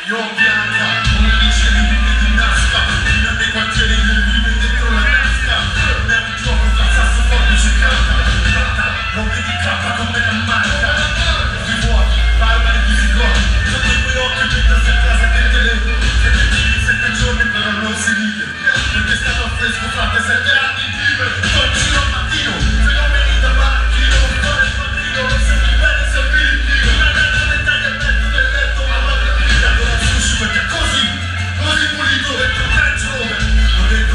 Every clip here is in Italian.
Io bianca, come dice di nasca, in dei quartieri del vivo dentro la tasca. Non è un gioco, fa sasso forbice canta. Non vedi cappa come la marca. Ti vuoi, parla di vigore. Sotto i tuoi occhi mentre sei a casa che te le 7 giorni però non si ride. Perché è stato fresco, frate, 7 anni di vivere. Sto in giro al mattino, fenomeni da macchino. Fare il mattino, non senti bene, se il Dio. La data dettaglia al mezzo del letto, ma guarda qui. Allora sushi perché così pulito dentro il Range Rover.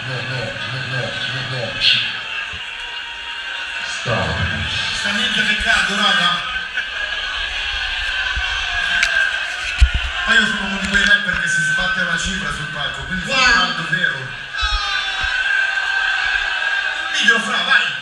Sta niente peccato, raga. Ma io sono uno di quei rapper che si sbatte una cifra sul palco, quindi sono caldo vero. Video fra, vai!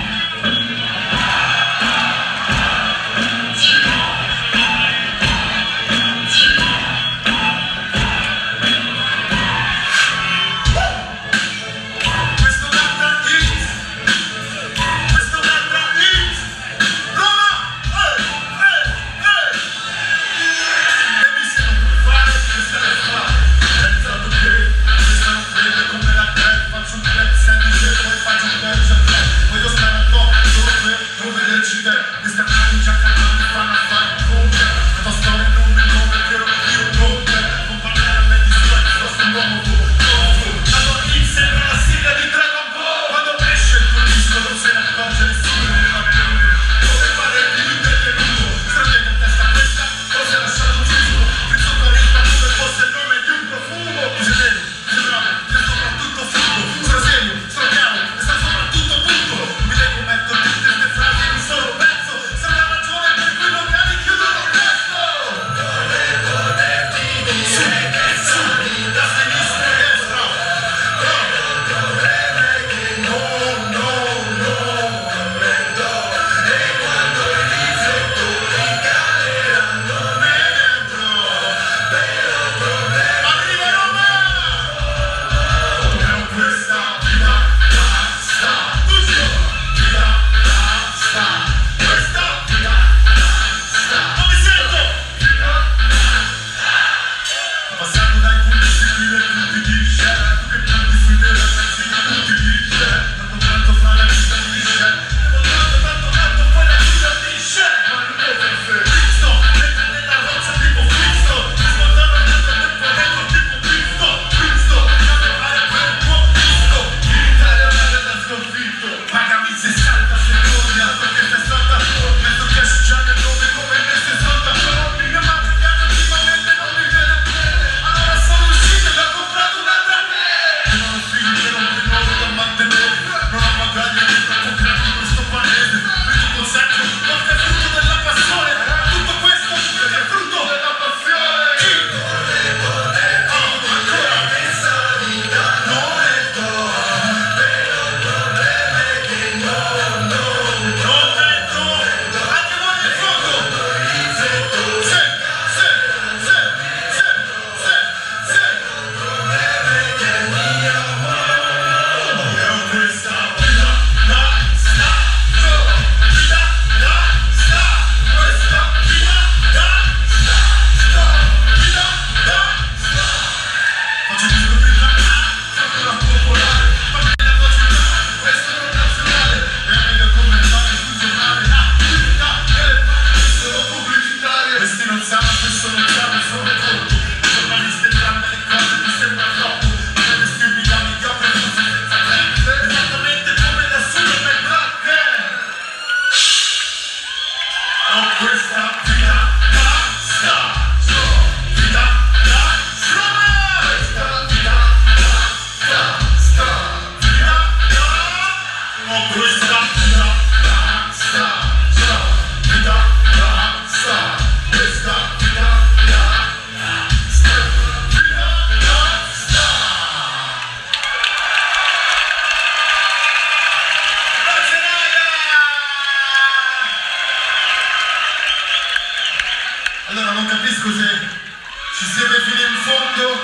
Allora non capisco se ci siete fino in fondo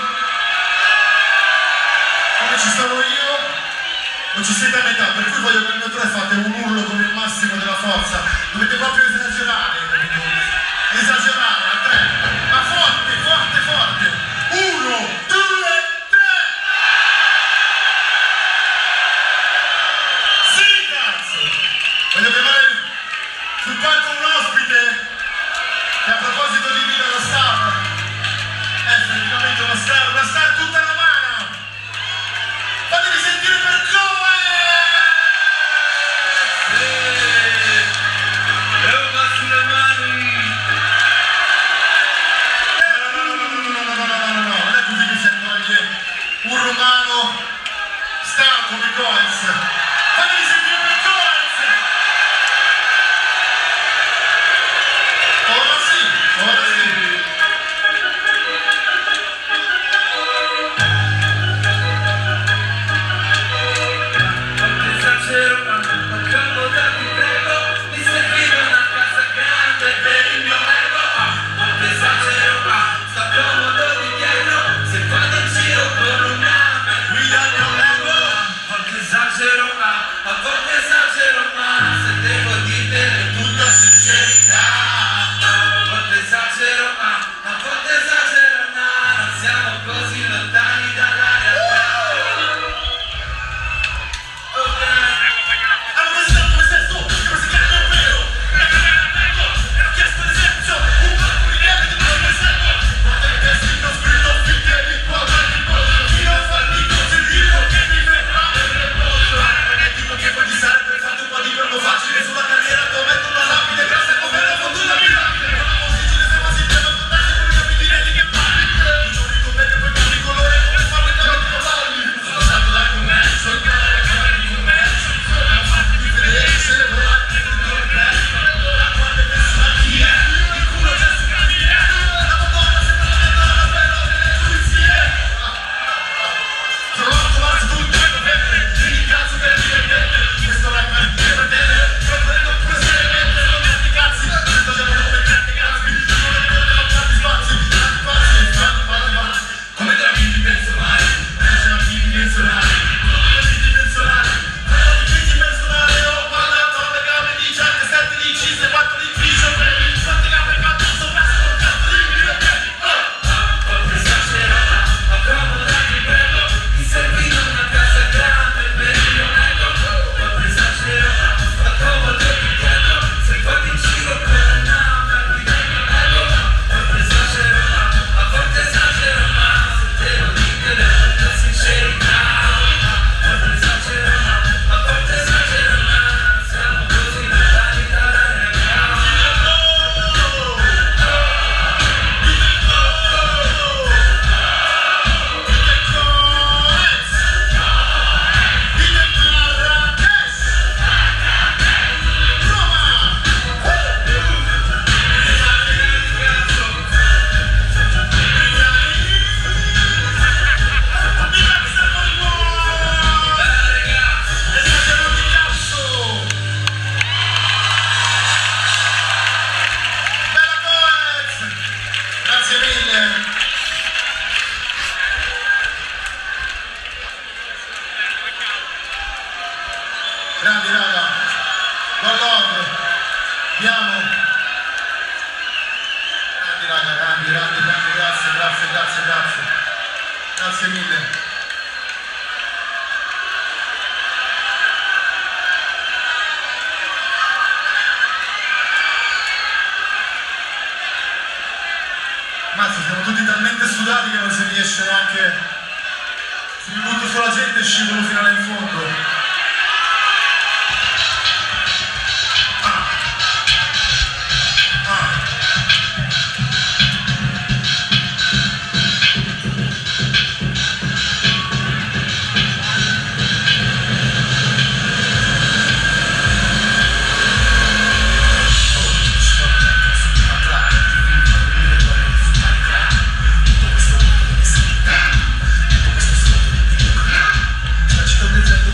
come ci sono io o ci siete a metà, per cui voglio che il mio 3 fate un urlo con il massimo della forza, dovete proprio esagerare, esagerare a 3, ma forte, forte, forte, 1, 2, 3! Sì, cazzo! Voglio chiamare sul palco un ospite che a proposito di Vita lo Star è effettivamente una star tutta romana. Fatevi sentire per Joe! Levo sulle mani! Goetz. Fatemi sentire per Goetz. Ora sì, ora sì. Grandi raga, guardate, abbiamo, grandi raga, grandi, grazie mille. Mazza, siamo tutti talmente sudati che non si riesce neanche, se mi butto sulla gente e scivolo fino là in fondo. Sto dicendo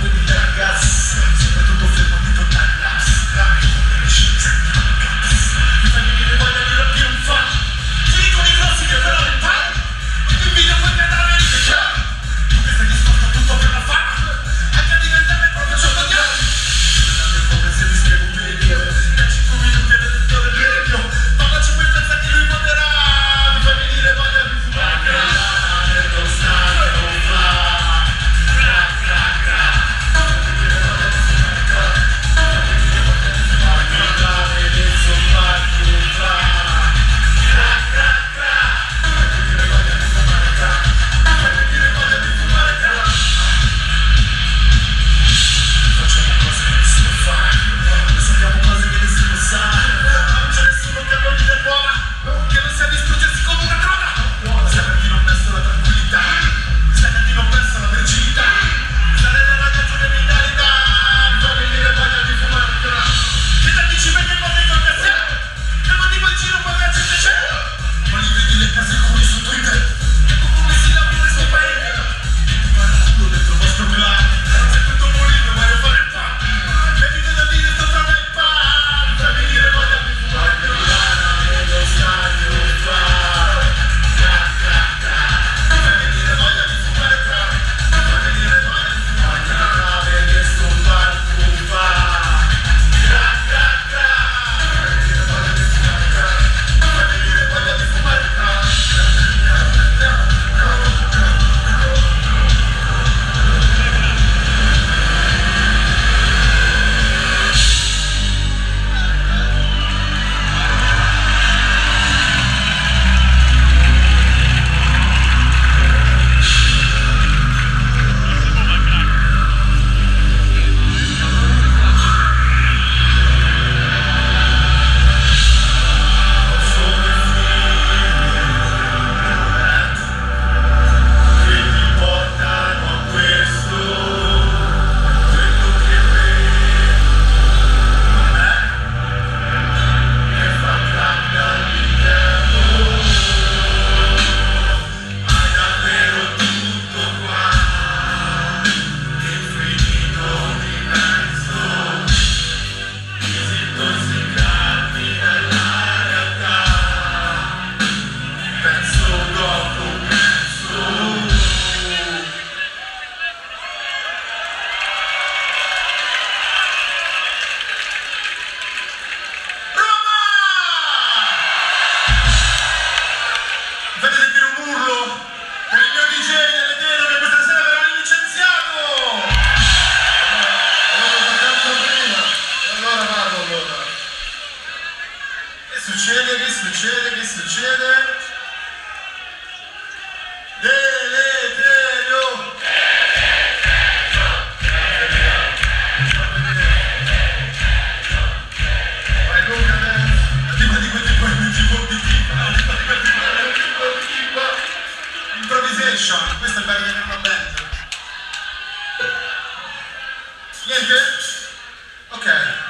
Niente? Ok.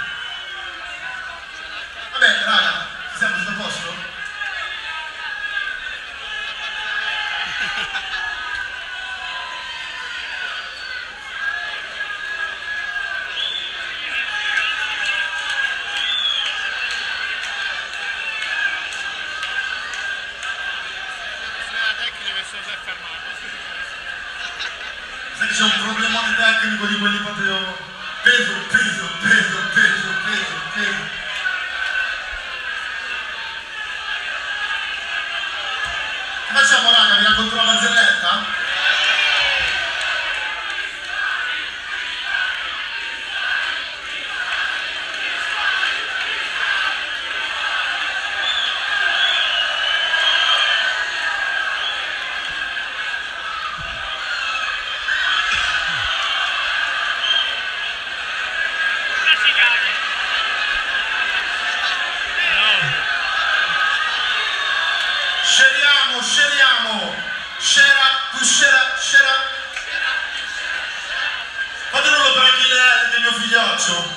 Vabbè, raga, siamo tutto a posto? Sai che c'è un problemone tecnico di quelli proprio peso. Che facciamo raga? Vi racconto una barzelletta? Scegliamo. Scera. Fate rullo per Achille che è il mio figlioccio.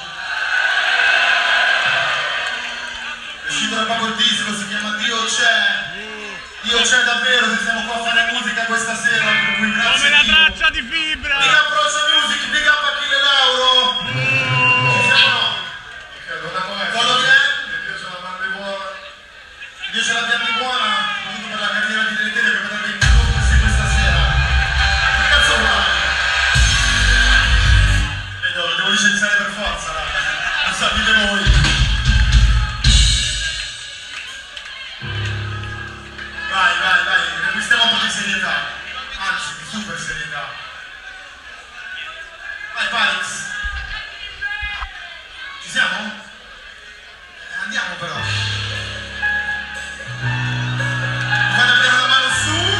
È uscito da poco il disco, si chiama Dio c'è davvero, se siamo qua a fare musica questa sera, per cui grazie. Come la traccia di Fibra! Big up Rosa Music, big up Achille Lauro! Ci siamo? Quello che è? Dio c'è la banda buona. Dio c'è la banda buona, soprattutto per la carriera di Deleterio che potrebbe interrompersi questa sera. Che cazzo vuoi? Devo licenziare per forza, raga. Non sapete voi. Vai, riacquistiamo un po' di serietà, anzi di super serietà. Vai Paris. Ci siamo? Andiamo però. Fate avere la mano su.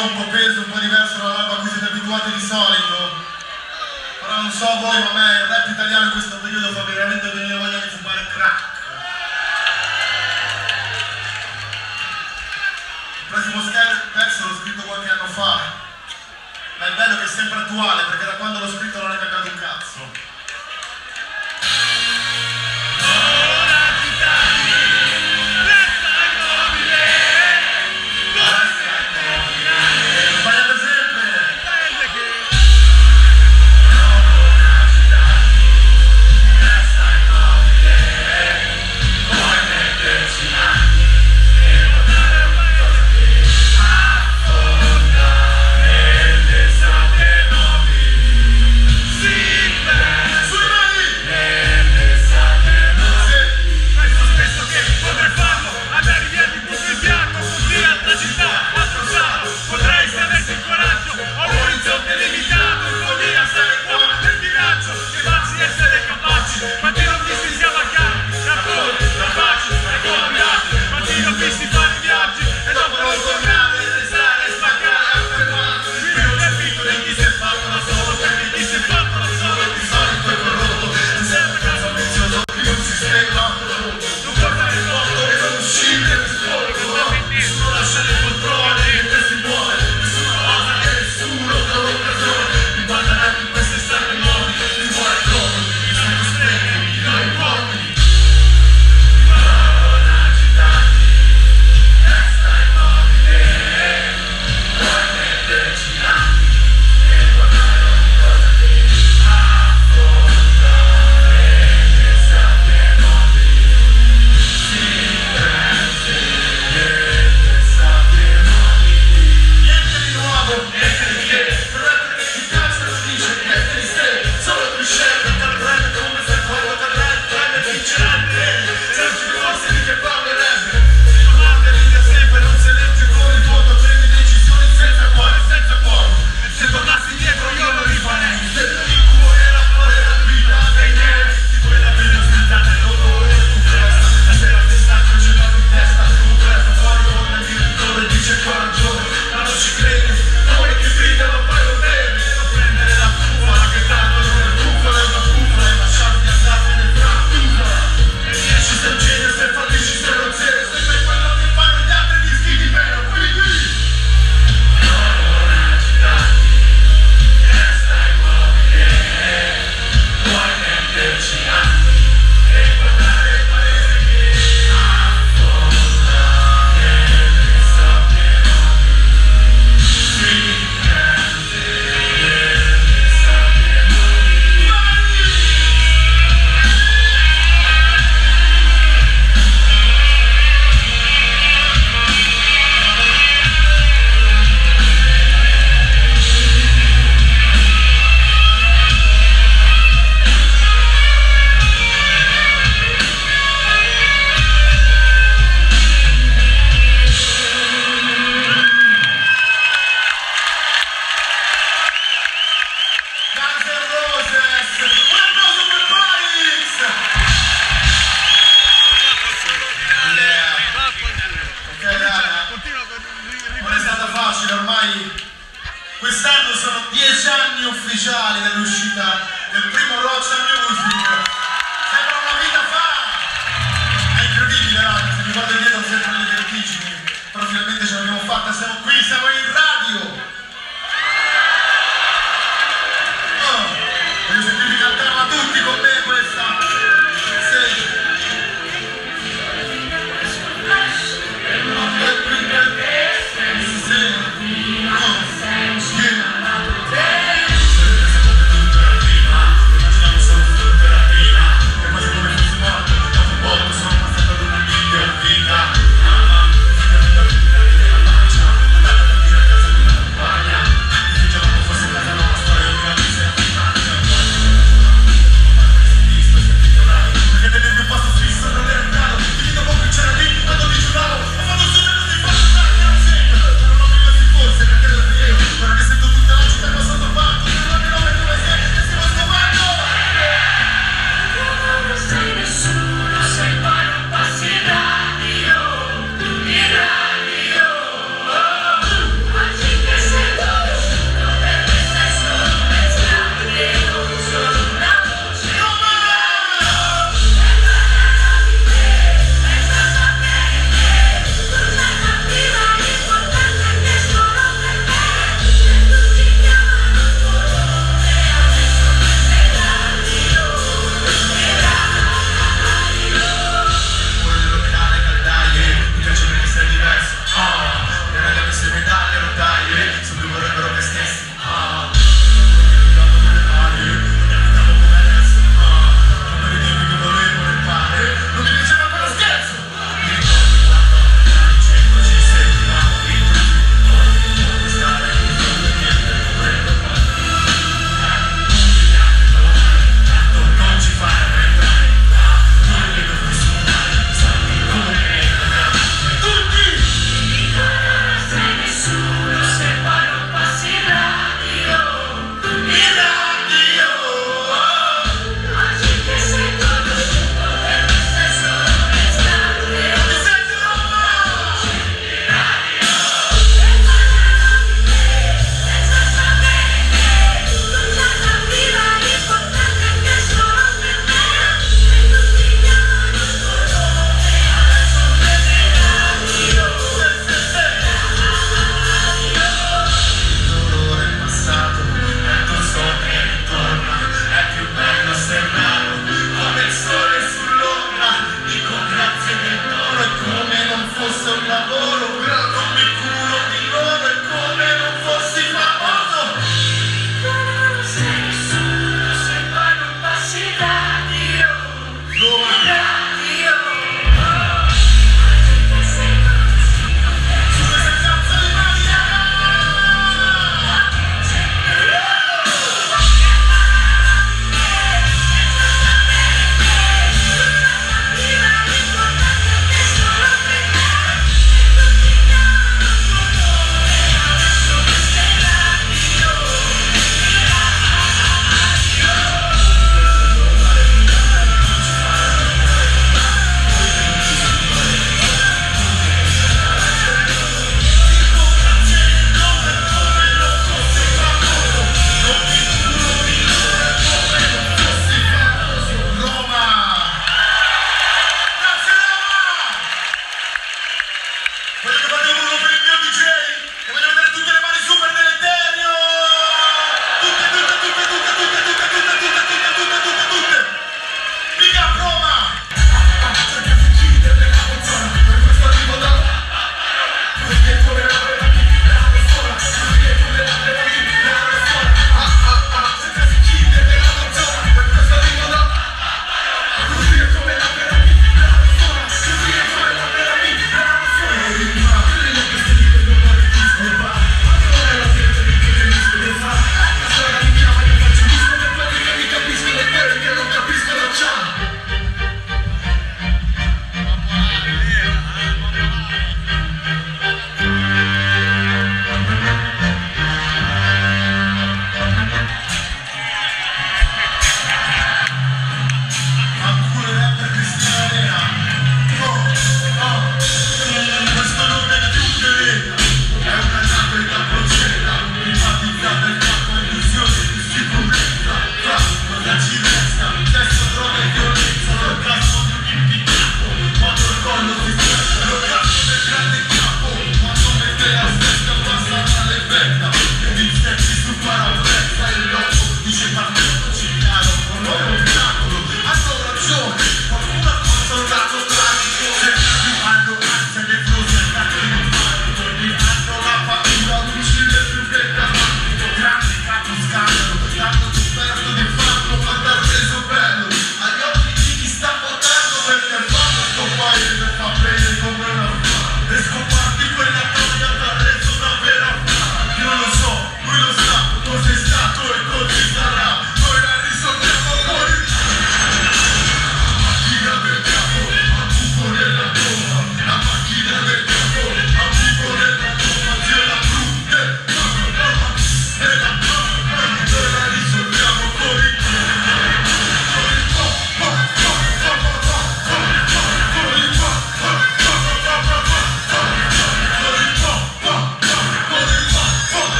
so, un po' peso, un po' diverso dalla roba a cui siete abituati di solito. Però non so voi, ma a me il rap italiano in questo periodo fa veramente venire voglia di fumare crack. Il prossimo pezzo l'ho scritto qualche anno fa, ma è bello che è sempre attuale, perché da quando l'ho scritto non è cambiato un cazzo. Quest'anno sono 10 anni ufficiali dall'uscita del primo Roccia Music. Sembra una vita fa! È incredibile, raga, se mi guardo dietro sempre le vertigini, però finalmente ce l'abbiamo fatta, siamo qui, siamo in radio! Oh, voglio sentirvi cantarla tutti con me questa! Sì!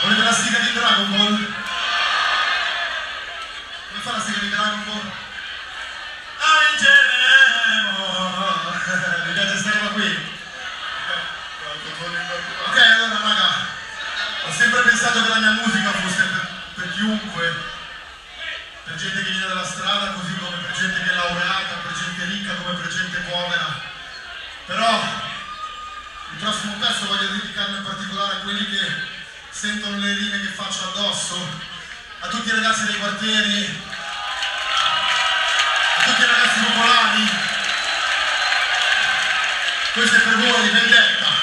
Volete la sigla di Dragon Ball? Come fa la sigla di Dragon Ball? Mi piace questa roba qui. Ok, allora raga, ho sempre pensato che la mia musica fosse per chiunque, per gente che viene dalla strada, così come per gente che è laureata, per gente ricca come per gente povera. Però il prossimo pezzo voglio dedicarlo in particolare a quelli che sentono le rime che faccio addosso, a tutti i ragazzi dei quartieri, a tutti i ragazzi popolari. Questo è per voi, vendetta.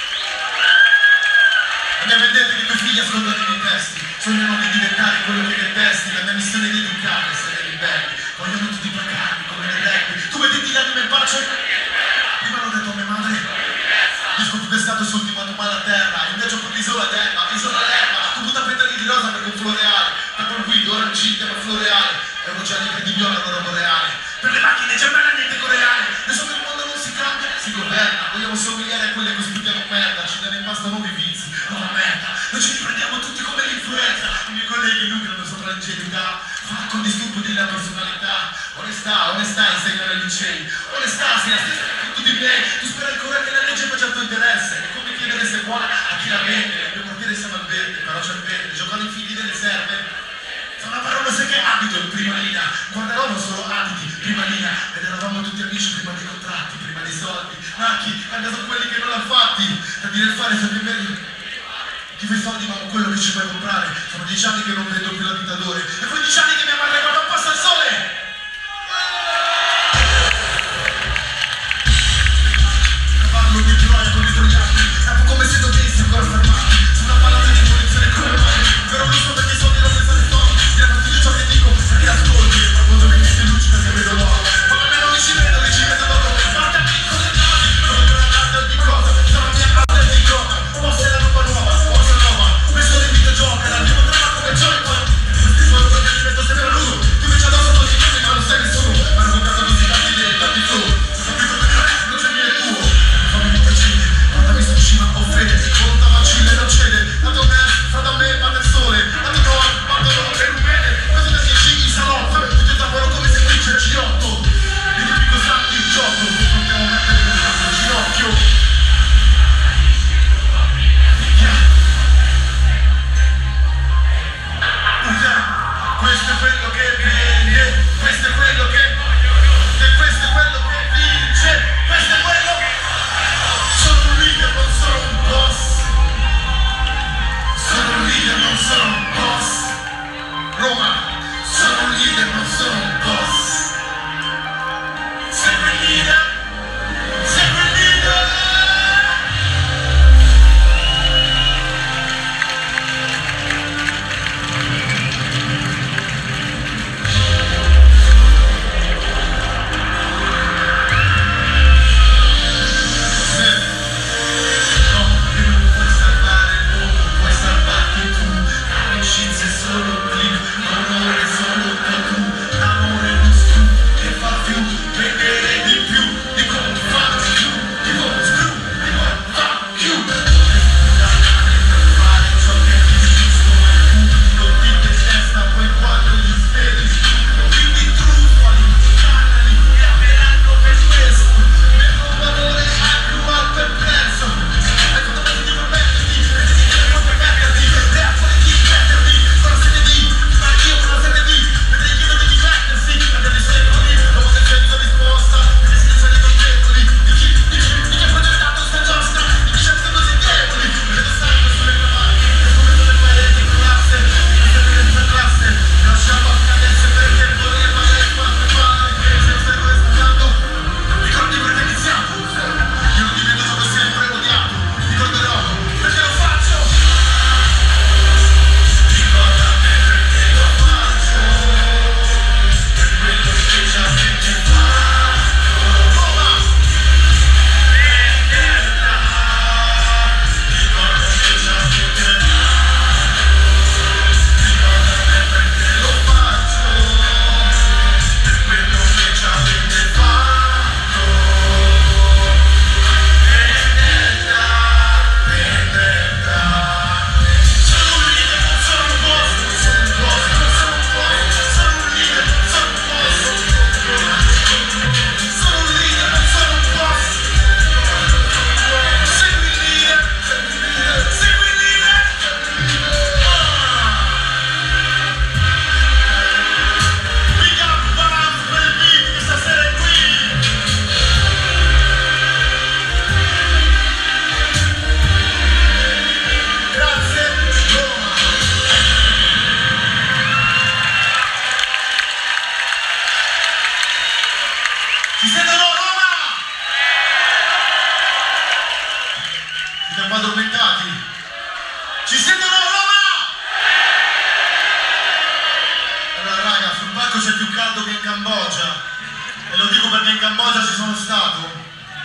La mia vendetta è che i miei figli ascoltano i miei testi, sognano di diventare quello che detesti. La mia missione è di educare, essere ribelli, vogliono tutti pagarmi come nel rugby. Tu mettiti l'anima in pace? Prima l'ho detto a mia madre, disco più pestato sull'ultimo animale a terra, invece per l'isola d'Elba, isola d'Elba, tu butta petali di rosa perché un floreale, per un guido, ora incinte ma floreale, è un oceano che di viola una roba reale, per le macchine c'è bella niente coreale, adesso che il mondo non si cambia, si governa, vogliamo somigliare a quelle che sputiamo merda, ci danno in pasto nuovi vizi, nuova merda, noi ci riprendiamo tutti come l'influenza, i miei colleghi lucrano sopra l'ingenuità, con disturbo della personalità, onestà insegnano ai licei, onestà sei la stessa che tutti i miei, tu speri ancora che la legge faccia il tuo interesse, è come chiedere se è buona a chi la vende, nel mio quartiere siamo al verde, però c'è il verde, giocano i figli delle serve. Una parola sai che abito in prima linea, guarderavamo solo abiti, prima linea, ed eravamo tutti amici prima dei contratti, prima dei soldi, macchi, anche sono quelli che non l'hanno fatti, da dire il fare sempre meglio. Chi fa i soldi ma quello che ci puoi comprare, sono 10 anni che non vedo più l'abitadore, e poi 10 anni che mia madre guarda un passo al sole! Cavallo di Troia con i troiani, capo come se dovessi ancora fermarmi, su una palata di posizione come mai, però non so perché i soldi non pensare forti, direi tutto ciò che dico perché ascolti, ma quando mi metti lucida che vedo loro, ma a me non ci vedo loro, guarda piccole cose, come una carta di cosa, sono mia carta di cosa, posso è la roba nuova, cosa nuova, questo è il videogioco, è la mia trama come Joy-Con, questi sono quelli che mi metto sempre Ci sentono Roma? Allora raga, sul palco c'è più caldo che in Cambogia. E lo dico perché in Cambogia ci sono stato.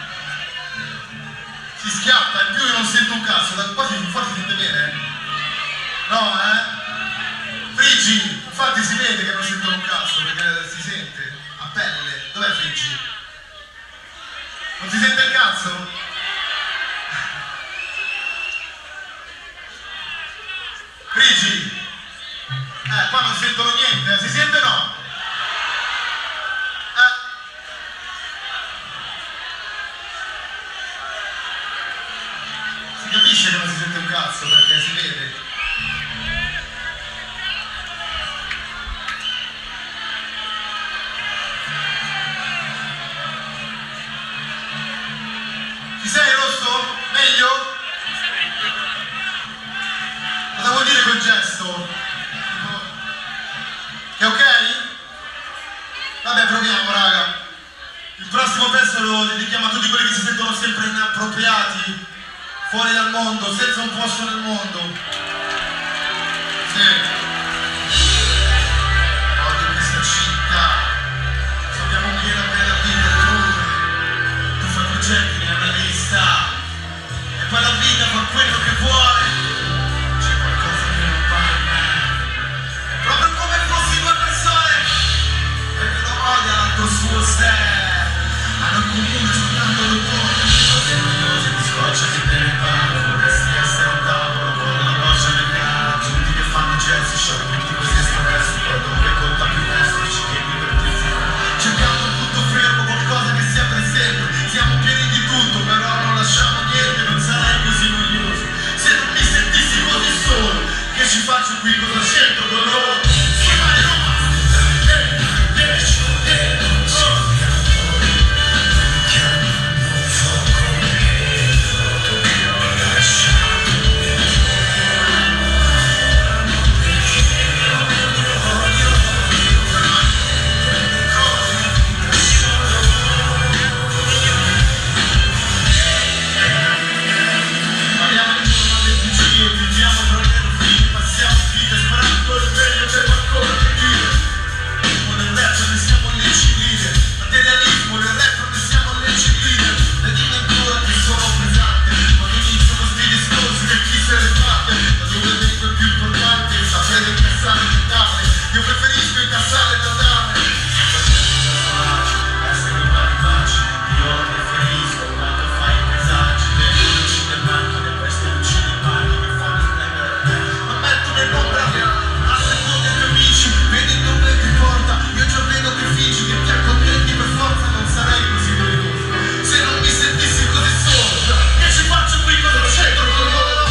Si schiatta, in più io non sento un cazzo, da qua si sente bene? No, Frigi, infatti si vede che non sentono un cazzo, perché si sente, a pelle. Dov'è Frigi? Non si sente il cazzo? Frigi? Qua non sentono niente, si sente o no? Si capisce che non si sente un cazzo, perché si vede. Ci sei Rosso? Meglio? Cosa vuol dire quel gesto? È ok? Vabbè, proviamo raga. Il prossimo pezzo lo dedichiamo a tutti quelli che si sentono sempre inappropriati, fuori dal mondo, senza un posto nel mondo. Sì. Odio questa città. Sappiamo che la bella vita è dura. Tu fai progetti nella lista e poi la vita fa quello che vuole. C'è qualcosa che non va in me. È proprio come fossi due persone e che non odia l'altro suo sé. Hanno in comune soltanto l'odore. Cose noiose ti scoccia che te ne parlo. Vorresti essere un tavolo con una voce nel gara. Tutti che fanno jazz, show tutti così estroversi. Poi dove conta più resto ci chiedi per tesoro. Cercando un punto fermo, qualcosa che sia per sempre. Siamo pieni di tutto, però non lasciamo niente. Non sarei così noioso se non mi sentissi così solo. Che ci faccio qui, cosa scelgo con loro? Suonare Roma! Io preferisco incassare da dare. Essere umani baci. Io preferisco quando fai i presagi. Le luci del macchine, queste luci del bagno mi fanno splendere te. Ma metto nell'ombra a seconda dei tuoi amici. Vedi dove ti porta. Io già vedo che fingi che ti accontenti per forza. Non sarei così noioso se non mi sentissi così solo. Che ci faccio qui, cosa scelgo con loro?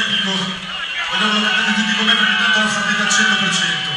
tecnico, voglio che lo capite tutti con me perché tanto lo sapete al 100%.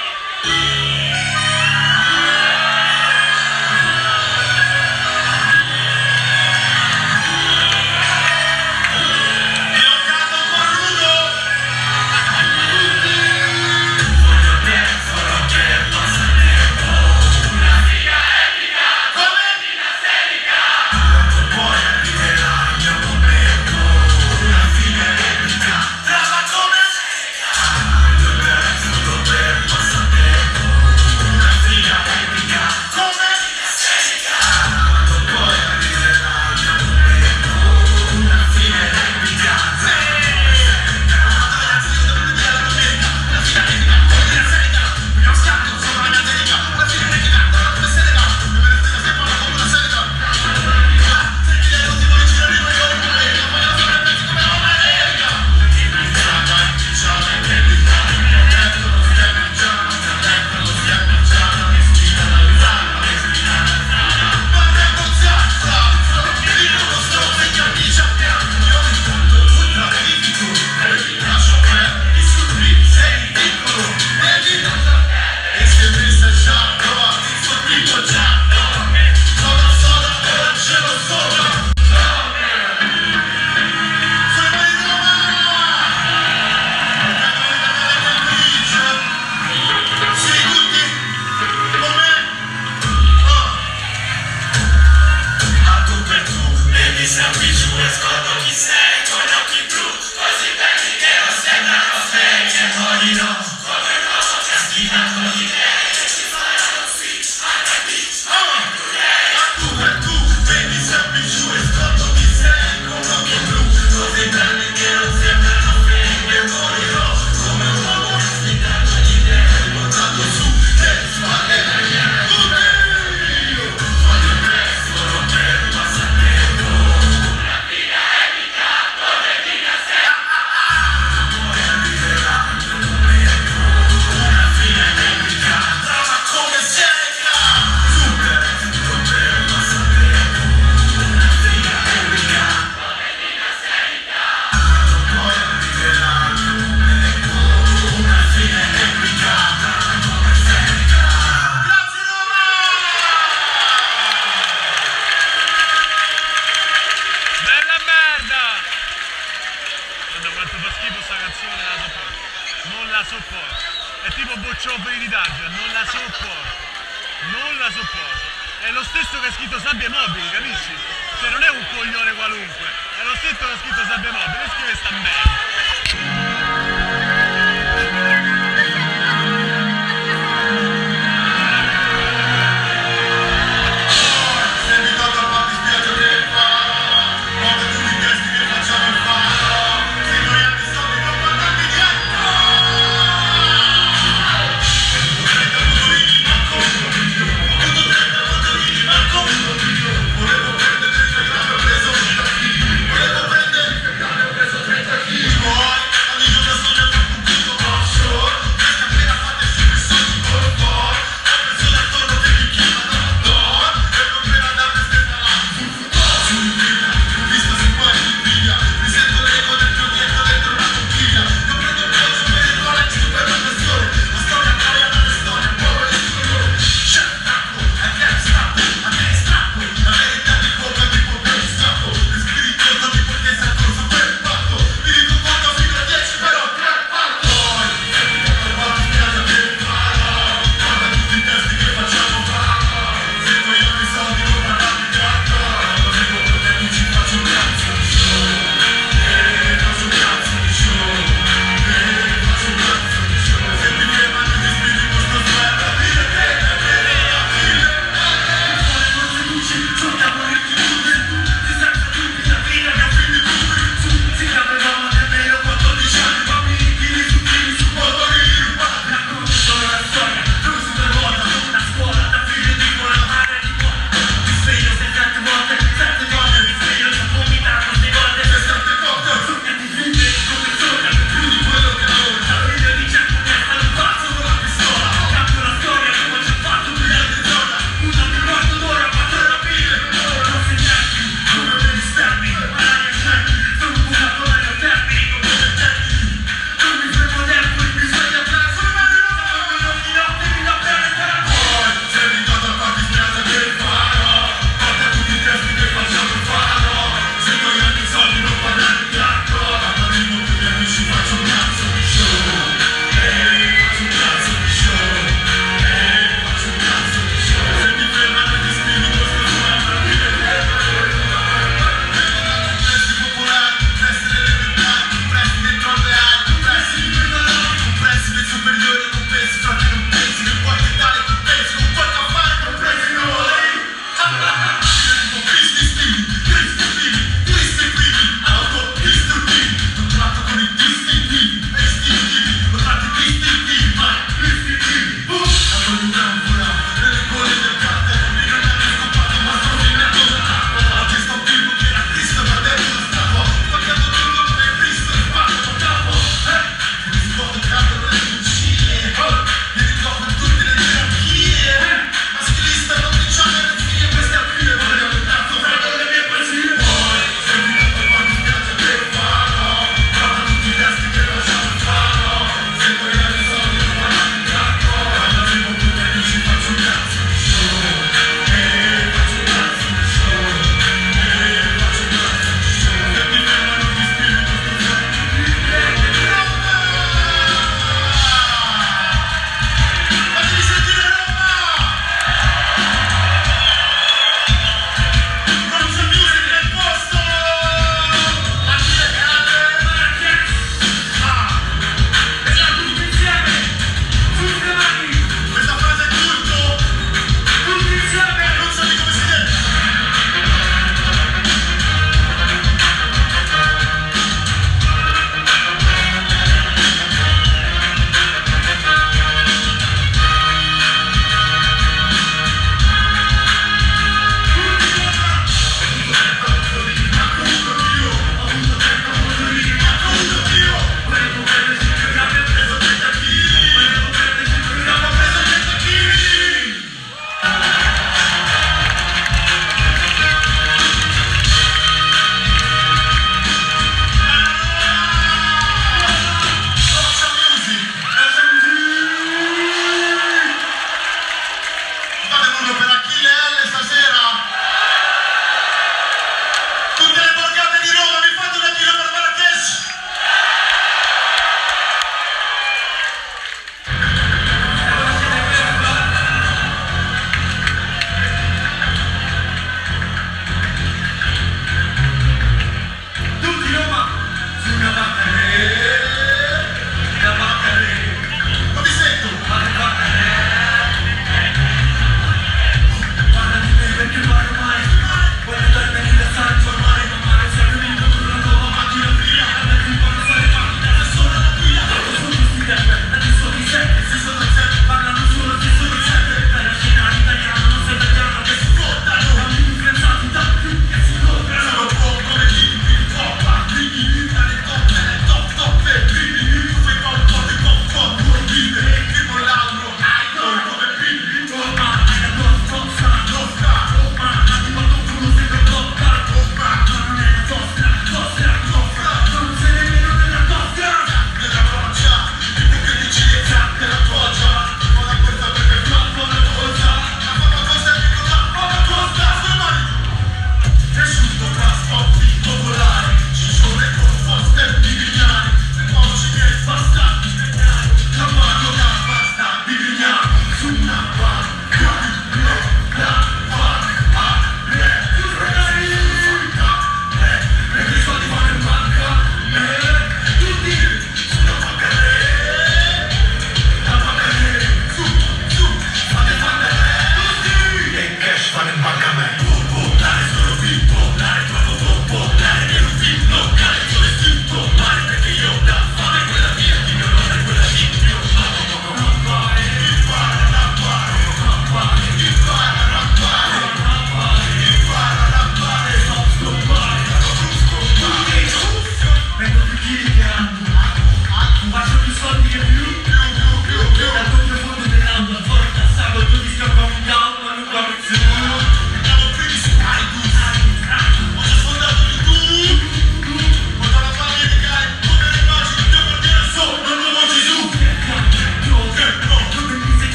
Non la sopporto. È tipo Bocciofoli di Darge, non la sopporto. Non la sopporto. È lo stesso che ha scritto Sabbie Mobili, capisci? Cioè non è un coglione qualunque, è lo stesso che ha scritto Sabbie Mobili, e scrive sta merda. Volevo prendere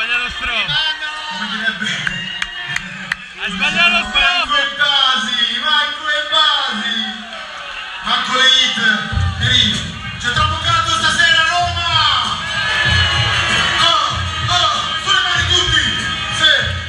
sbagliato strobo. Come direbbe? Hai sbagliato Manco strobo. i basi, manco i basi. Manco le hit. C'è troppo caldo stasera a Roma. Sulle mani tutti. Sì.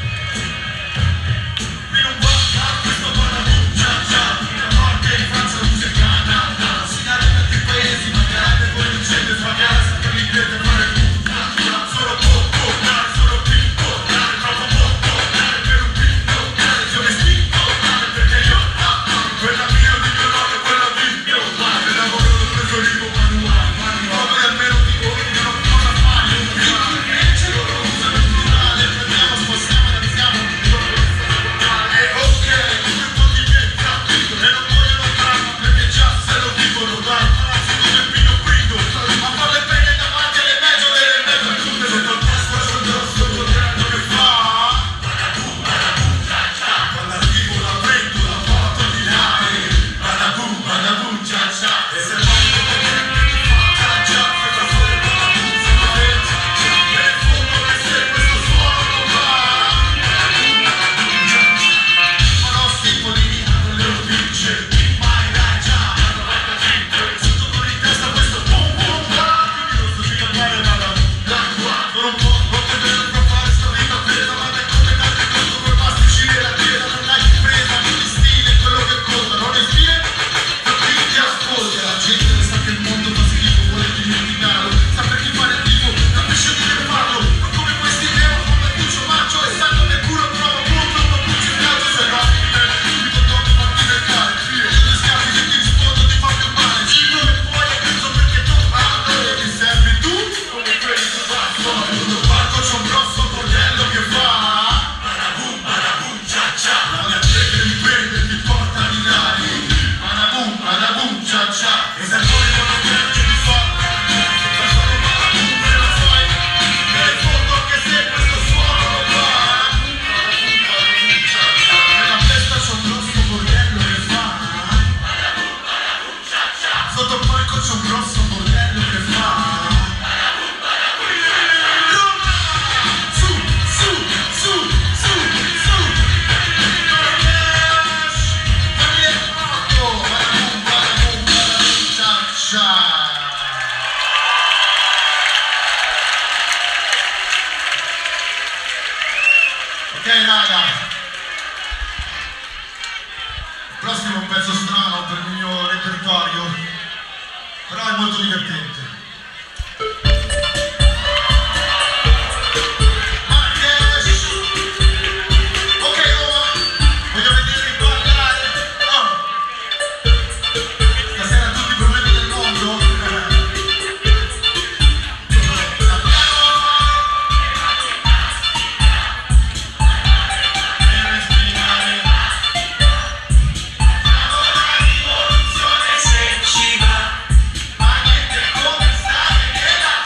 Qui non basta questo buona buccia, la morte in Francia usa Canada. Si dà in altri paesi, magari poi non c'è da sbagliare, sempre lì per fare solo poco, solo picco, troppo poco, per un picco, io mi spingo, perché io quella mia di mio nome, quella di mio padre, lavoro l'ho preso rico manuale, almeno di voi non cosa fare, ce lo usano in plurale, prendiamo, spostiamo, alziamo, ok, tutto diventa capito, e non vogliono dramma, perché già se lo dicono, dai, palazzo come Pino Quinto, a farle bene davanti alle mezzo delle mezzo, tutte sotto il pasqua, sotto il rosso, guardando che fa, quando arrivo la prendo, la porto di là, badabum, cia cia, e se voglio vedere che fa, cia cia, per la fuori, badabum, e in fondo che se questo suono non va, ma no, Stipolini hanno le vince, mai dai già, sotto con in testa questo boom boom bam, quindi non sto giocando l'acqua, sono un po' rotte per fare sta vita presa, ma dai come date conto col pasticcino e la tela, non l'hai presa, non di stile, quello che conta, non è stile, non ti ascolta, la gente sa che il mondo fa schifo, vuole dimenticarlo, sa per chi fare il tifo, capisce di che farlo, ma come questi neo, come Tuccio Maccio e sanno nel culo, prova punto, ma Pucci il calcio, se no, subito dopo farti beccare, io ti scavi, se ti rispondo ti fa più male, cibo e poi è questo perché tu allora ti servi tu, come quelli che fa, sul palco c'è un grosso bordello che fa, badabum, cia cia, la mia gente mi prende, mi porta di là, badabum, cia cia, e se poi non lo prende mi fa, solo badabum e lo fai, e in fondo che se questo suono lo fa, badabum, cia cia, nella testa c'è un grosso bordello che fa, sotto il palco c'è un grosso bordello che fa, Roma, su, Marrakesh, fammi il fatto, badabum, cia cia. Ok raga, il prossimo è un pezzo strano per il mio repertorio, però è molto divertente. Marrakesh, ok Roma, voglio vedere ballare, stasera tutti i problemi del mondo, ma niente come stare nella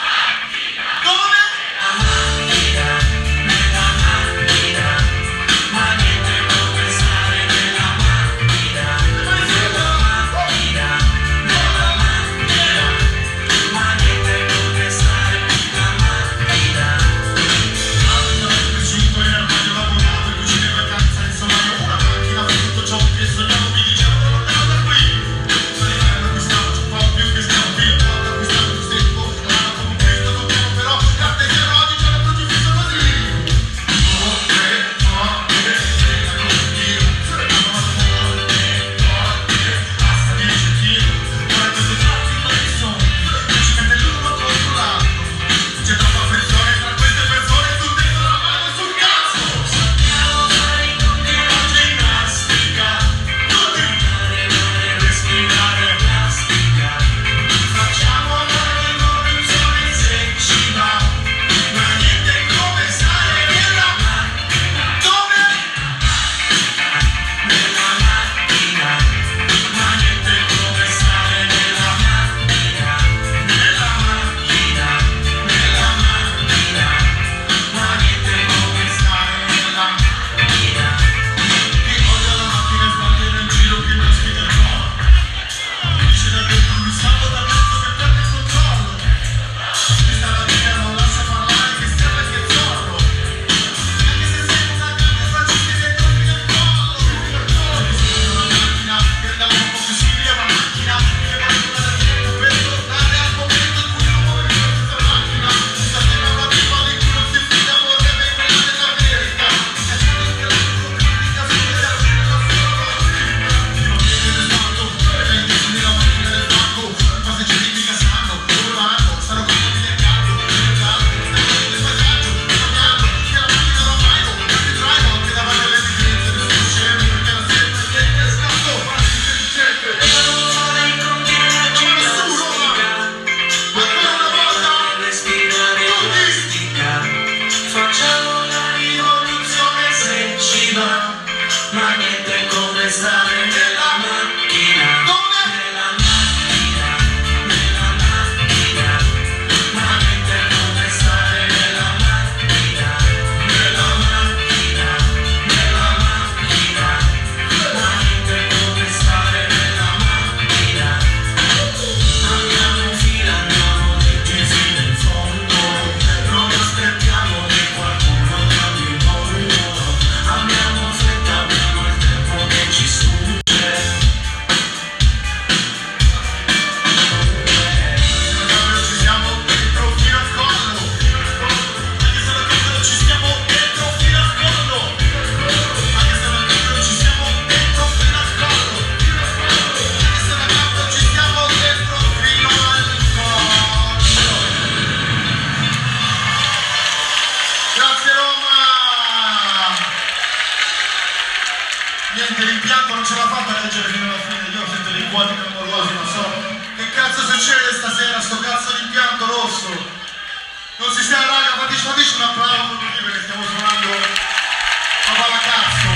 l'impianto non ce l'ha fatta a leggere fino alla fine, io sento dei vuoti clamorosi, non so che cazzo succede stasera, sto cazzo di impianto rosso. Non si sa, raga, fateci un applauso così perché stiamo suonando a palacazzo.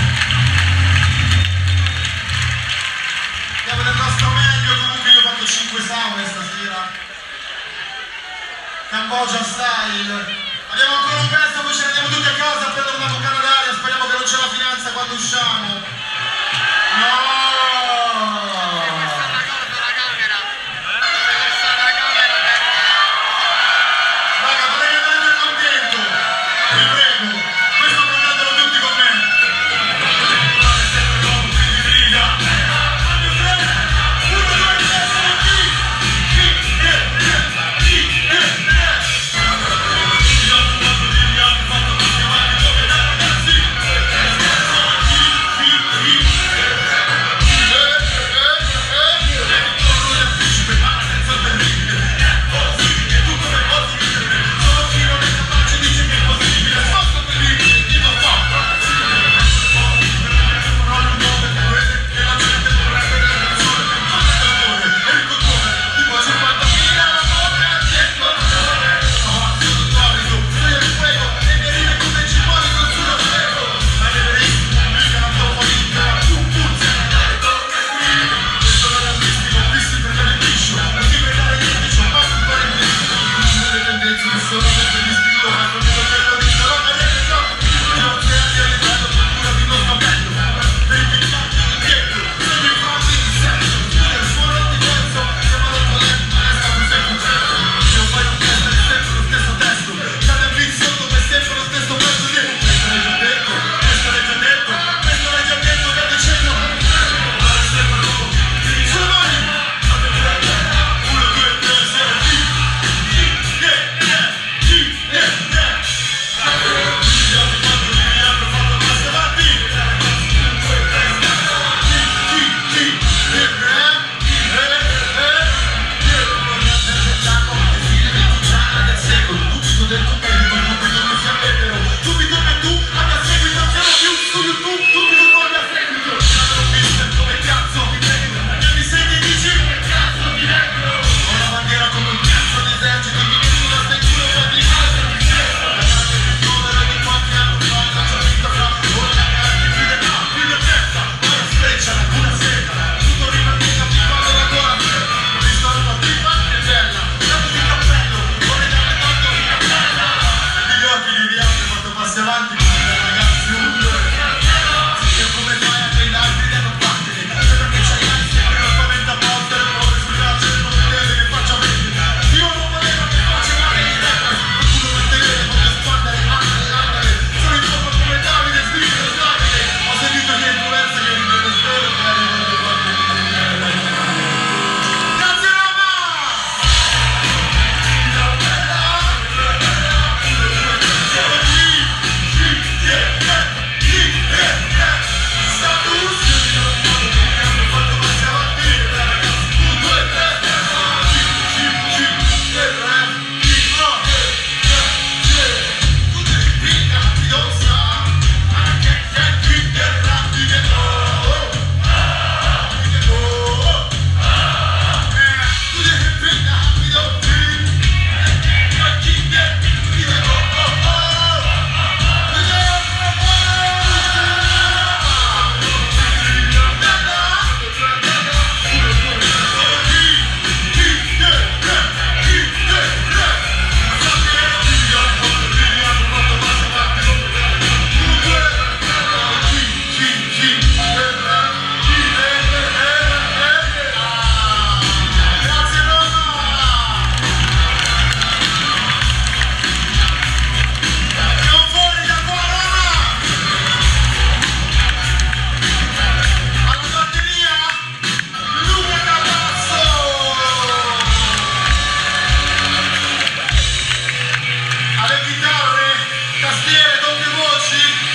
Diamo del nostro meglio, comunque io ho fatto 5 saune stasera. Cambogia style. Abbiamo ancora un pezzo, poi ce ne andiamo tutti a casa a prendere una boccata d'aria, speriamo che non c'è la finanza quando usciamo. No! Tastiere, doppie voci.